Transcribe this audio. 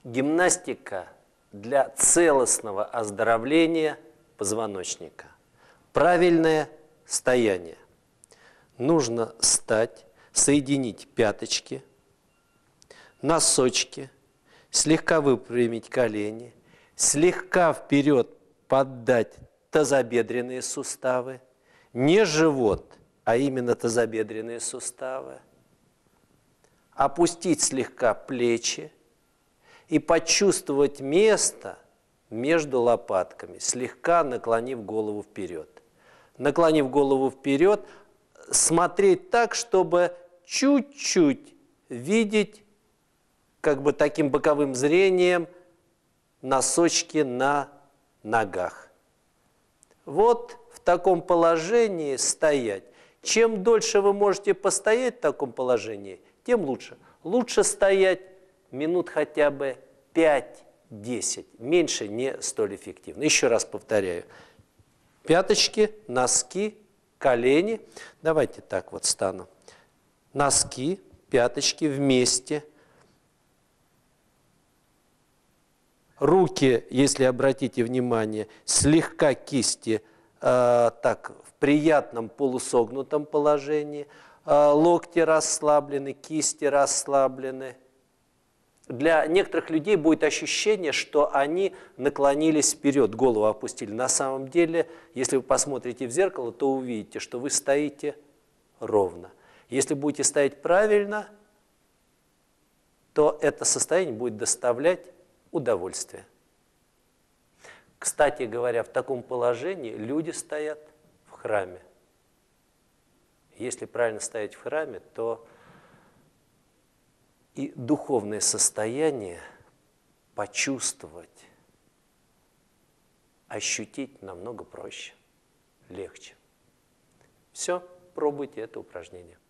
Гимнастика для целостного оздоровления позвоночника. Правильное стояние. Нужно встать, соединить пяточки, носочки, слегка выпрямить колени, слегка вперед поддать тазобедренные суставы, не живот, а именно тазобедренные суставы, опустить слегка плечи и почувствовать место между лопатками, слегка наклонив голову вперед. Наклонив голову вперед, смотреть так, чтобы чуть-чуть видеть, как бы таким боковым зрением, носочки на ногах. Вот в таком положении стоять. Чем дольше вы можете постоять в таком положении, тем лучше. Лучше стоять минут хотя бы 5-10. Меньше не столь эффективно. Еще раз повторяю. Пяточки, носки, колени. Давайте так вот стану. Носки, пяточки вместе. Руки, если обратите внимание, слегка кисти так в приятном полусогнутом положении. Локти расслаблены, кисти расслаблены. Для некоторых людей будет ощущение, что они наклонились вперед, голову опустили. На самом деле, если вы посмотрите в зеркало, то увидите, что вы стоите ровно. Если будете стоять правильно, то это состояние будет доставлять удовольствие. Кстати говоря, в таком положении люди стоят в храме. Если правильно стоять в храме, то и духовное состояние почувствовать, ощутить намного проще, легче. Все, пробуйте это упражнение.